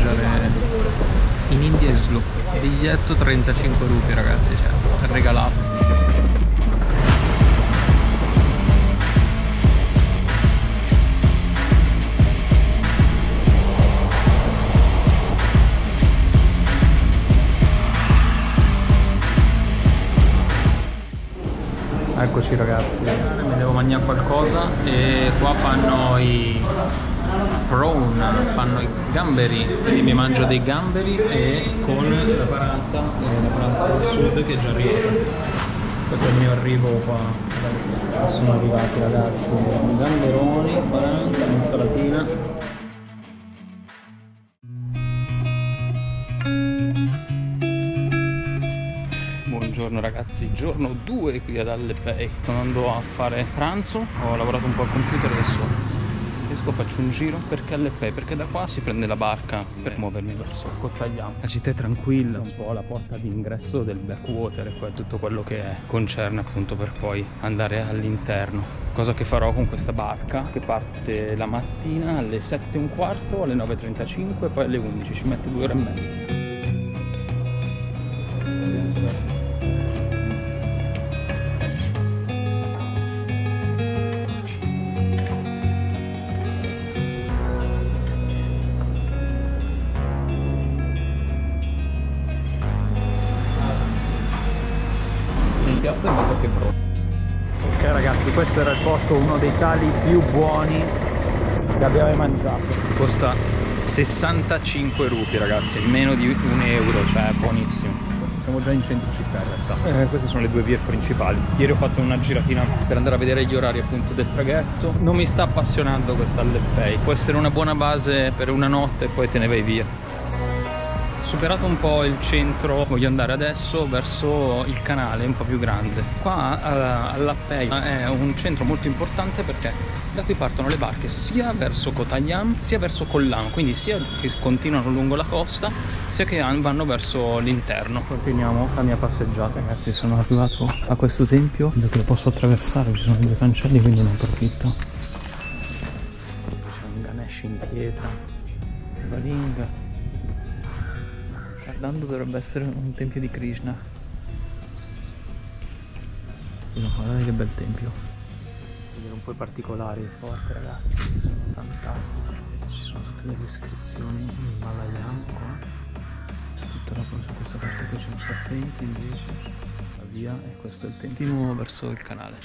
mangiare in India e Slow. Biglietto 35 rupee ragazzi, cioè regalato. Eccoci ragazzi, mi devo mangiare qualcosa e qua fanno i prawn, fanno i gamberi, quindi mi mangio dei gamberi e con la parata del sud che è già arrivata. Questo è il mio arrivo qua. Sono arrivati ragazzi, gamberoni, 40, insalatina. Buongiorno ragazzi, giorno 2 qui ad Allepei. Sono andato a fare pranzo, ho lavorato un po' al computer, adesso esco, faccio un giro. Perché Allepei? Perché da qua si prende la barca per muovermi verso Kottayam. La città è tranquilla, un po' la porta d'ingresso del backwater e poi tutto quello che concerne appunto per poi andare all'interno. Cosa che farò con questa barca che parte la mattina alle 7:15, alle 9:35 e poi alle 11, ci mette 2 ore e mezza. Piatto è molto che pronto. Ok ragazzi, questo era il posto, uno dei tali più buoni che abbiamo mai mangiato. Costa 65 rupee ragazzi, meno di un euro, cioè buonissimo. Siamo già in centro città in realtà. Queste sono le 2 vie principali. Ieri ho fatto una giratina per andare a vedere gli orari appunto del traghetto. Non mi sta appassionando questa Allepei, può essere una buona base per una notte e poi te ne vai via. Superato un po' il centro, voglio andare adesso verso il canale un po' più grande. Qua Allepei è un centro molto importante perché da qui partono le barche sia verso Kottayam sia verso Kollam, quindi sia che continuano lungo la costa sia che vanno verso l'interno. Continuiamo la mia passeggiata. Ragazzi, sono arrivato a questo tempio dove lo posso attraversare, ci sono 2 cancelli quindi ne approfitto. C'è un Ganesh in pietra, Balinga. Guardando dovrebbe essere un tempio di Krishna. No, guardate che bel tempio. Vedere un po' i particolari forti ragazzi, sono fantastici. Ci sono tutte delle iscrizioni in Malayalam qua. Su tutta la cosa, questa parte qui c'è un serpente invece. La via e questo è il tempio. Continuo verso il canale.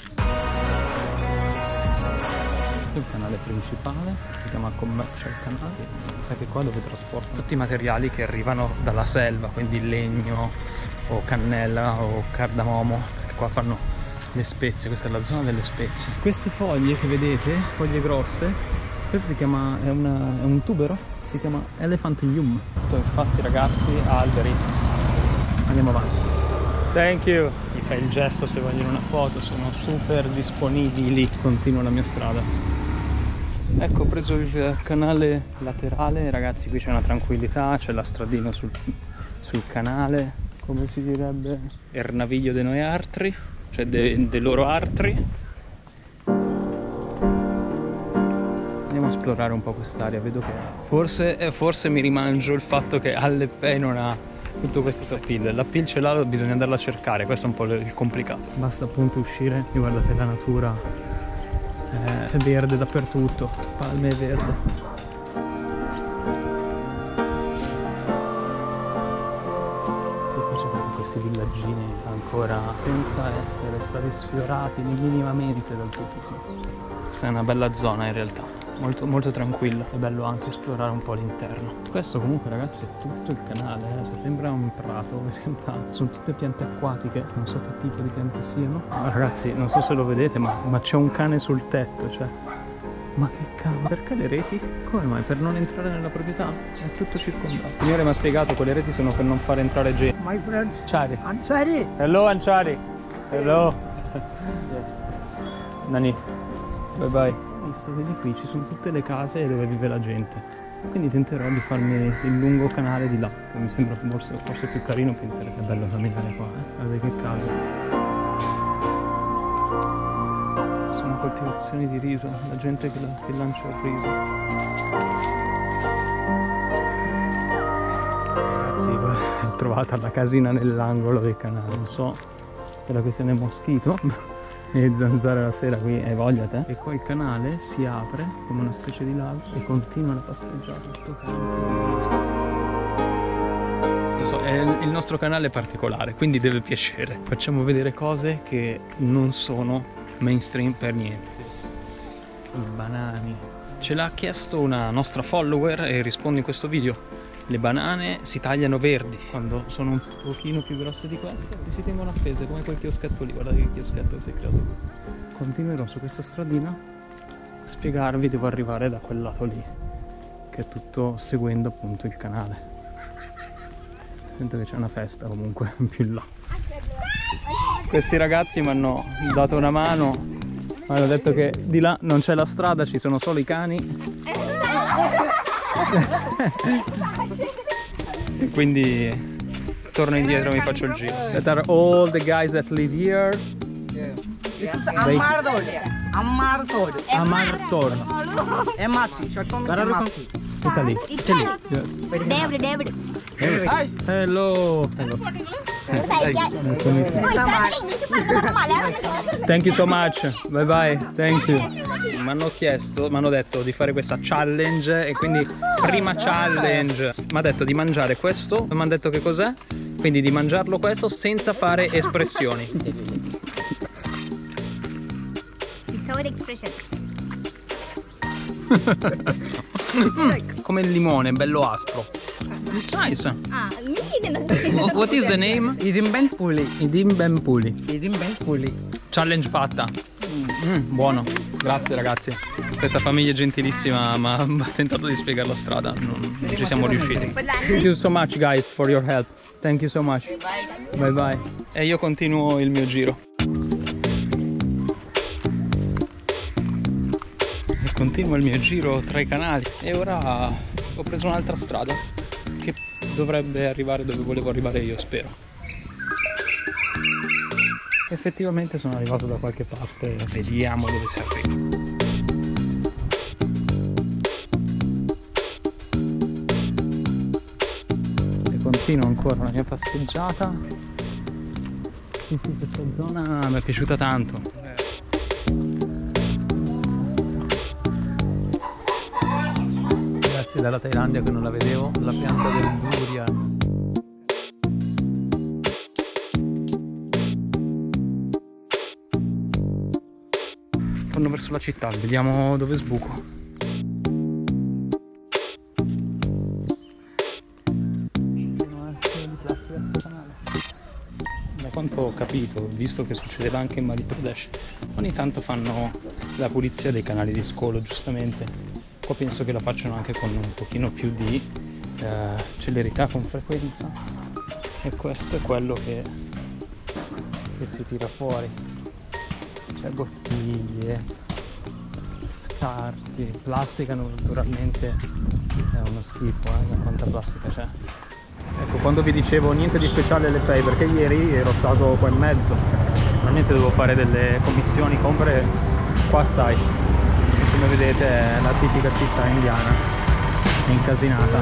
Il canale principale si chiama Commercial Canal, sa che qua dove trasporta tutti i materiali che arrivano dalla selva, quindi legno o cannella o cardamomo, perché qua fanno le spezie. Questa è la zona delle spezie. Queste foglie che vedete, foglie grosse, questo si chiama, è un tubero, si chiama Elephantium. Infatti ragazzi, alberi. Andiamo avanti. Thank you. Mi fai il gesto se vogliono una foto, sono super disponibili. Continuo la mia strada. Ecco, ho preso il canale laterale, ragazzi, qui c'è una tranquillità, c'è la stradina sul canale, come si direbbe, il naviglio dei noi artri, cioè dei loro artri. Andiamo a esplorare un po' quest'area, vedo che forse mi rimangio il fatto che Allepei non ha tutto questo appeal. L'appeal ce l'ha, bisogna andarla a cercare, questo è un po' il complicato. Basta appunto uscire e guardate la natura. È verde dappertutto, palme e verde. E poi c'è proprio questi villaggini ancora senza essere stati sfiorati minimamente dal turismo. Questa è una bella zona in realtà, molto, molto tranquilla. È bello anche esplorare un po' l'interno. Questo comunque ragazzi è tutto il canale, cioè, sembra un prato, in realtà sono tutte piante acquatiche, non so che tipo di piante siano. Ma ragazzi, non so se lo vedete, ma c'è un cane sul tetto, cioè. Ma che cavolo, perché le reti? Come mai? Per non entrare nella proprietà? È tutto circondato. Il signore mi ha spiegato che le reti sono per non far entrare gente. My friend, Chari. Ansari. Hello Anchari. Hello. Yes. Nani. Bye bye. Visto, vedi qui ci sono tutte le case dove vive la gente. Quindi tenterò di farmi il lungo canale di là, che mi sembra forse più carino, più interessante. È bello camminare qua, guardate che casa. Sono coltivazioni di riso, la gente che lancia il riso. trovata la casina nell'angolo del canale. Non so se la questione è moschito e zanzare la sera qui hai voglia te. E poi il canale si apre come una specie di lago e continua la passeggiata. Sto canale. Lo so, il nostro canale è particolare, quindi deve piacere. Facciamo vedere cose che non sono mainstream per niente. I banani. Ce l'ha chiesto una nostra follower e rispondo in questo video. Le banane si tagliano verdi quando sono un pochino più grosse di queste e si tengono appese come quel chioschetto lì. Guardate che chioschetto che si è creato qui. Continuerò su questa stradina a spiegarvi, devo arrivare da quel lato lì, che è tutto seguendo appunto il canale. Sento che c'è una festa comunque più in là. Questi ragazzi mi hanno dato una mano, mi hanno detto che di là non c'è la strada, ci sono solo i cani. E quindi torno indietro e mi faccio il giro. That are all the guys that live here. Amartor. Italy. David. Hello. Thank you so much. Bye bye. Thank you. Mi hanno detto di fare questa challenge e quindi prima challenge mi ha detto di mangiare questo. Mi hanno detto che cos'è? Quindi di mangiarlo questo senza fare espressioni. Come il limone, bello aspro. It's nice. What is the name? Idimbenpuli. Challenge fatta. Buono. Grazie ragazzi. Questa famiglia gentilissima mi ha tentato di spiegare la strada. Non ci siamo riusciti. Thank you so much guys for your help. Thank you so much. Bye bye. E io continuo il mio giro. Continuo il mio giro tra i canali e ora ho preso un'altra strada che dovrebbe arrivare dove volevo arrivare io, spero. Effettivamente sono arrivato da qualche parte, vediamo dove si arriva. E continuo ancora la mia passeggiata. Sì, questa zona mi è piaciuta tanto. Dalla Thailandia che non la vedevo, la pianta del durian. Torno verso la città, vediamo dove sbuco. Da quanto ho capito, visto che succedeva anche in Madhya Pradesh, ogni tanto fanno la pulizia dei canali di scolo, giustamente. Qua penso che la facciano anche con un pochino più di celerità, con frequenza, e questo è quello che si tira fuori. C'è bottiglie, scarti, plastica naturalmente è uno schifo, quanta plastica c'è. Ecco, quando vi dicevo niente di speciale alle Pay, perché ieri ero stato qua in mezzo, normalmente devo fare delle commissioni, compere, qua stai. Come vedete è la tipica città indiana, è incasinata.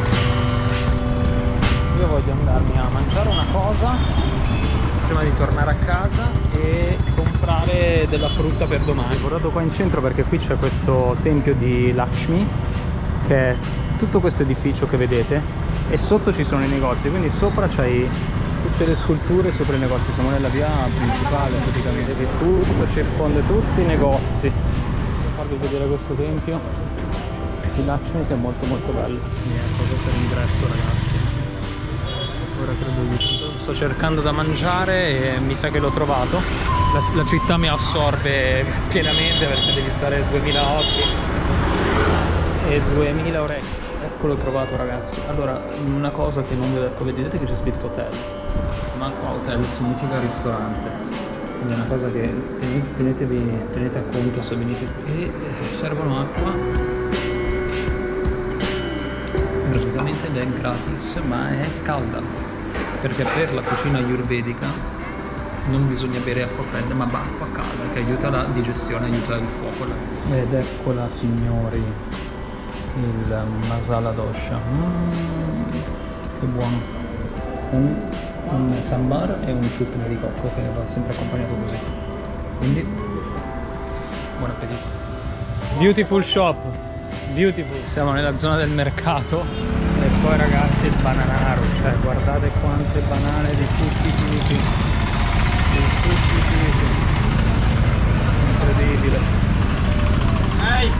Io voglio andarmi a mangiare una cosa prima di tornare a casa e comprare della frutta per domani. Ho guardato qua in centro perché qui c'è questo tempio di Lakshmi, che è tutto questo edificio che vedete, e sotto ci sono i negozi, quindi sopra c'hai tutte le sculture sopra i negozi. Siamo nella via principale praticamente, che tutto circonda tutti i negozi. Farvi vedere questo tempio di Lakshmi che è molto molto bello. Ecco, questo è l'ingresso ragazzi. Ora credo di sto cercando da mangiare e mi sa che l'ho trovato. La città mi assorbe pienamente perché devi stare 2000 occhi e 2000 orecchie. Ecco, l'ho trovato ragazzi. Allora, una cosa che non vi ho detto, vedete che c'è scritto hotel, ma qua hotel significa ristorante. Quindi è una cosa che tenete a conto se venite qui. E servono acqua gratuitamente ed è gratis, ma è calda, perché per la cucina ayurvedica non bisogna bere acqua fredda ma acqua calda, che aiuta la digestione, aiuta il fuoco. Ed eccola signori, il masala dosha, che buono. un sambar e un chutney di cocco che va sempre accompagnato così. Quindi buon appetito. Beautiful shop, beautiful. Siamo nella zona del mercato e poi ragazzi il bananaro, cioè guardate quante banane di tutti i tipi, incredibile. Ehi,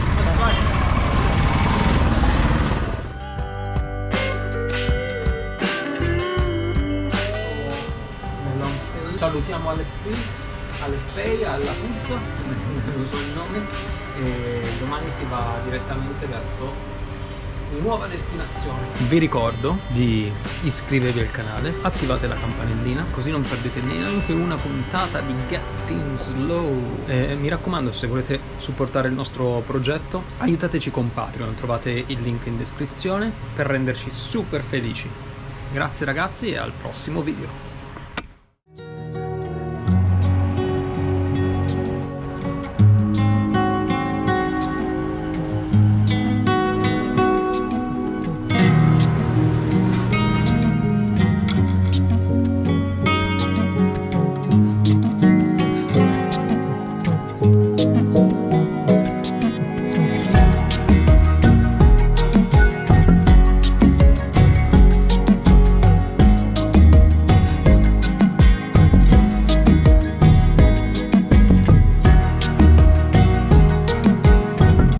salutiamo Aleppei, alla Puzza, non so il nome, e domani si va direttamente verso nuova destinazione. Vi ricordo di iscrivervi al canale, attivate la campanellina così non perdete neanche una puntata di Getting Slow. Mi raccomando, se volete supportare il nostro progetto aiutateci con Patreon, trovate il link in descrizione per renderci super felici. Grazie ragazzi e al prossimo video.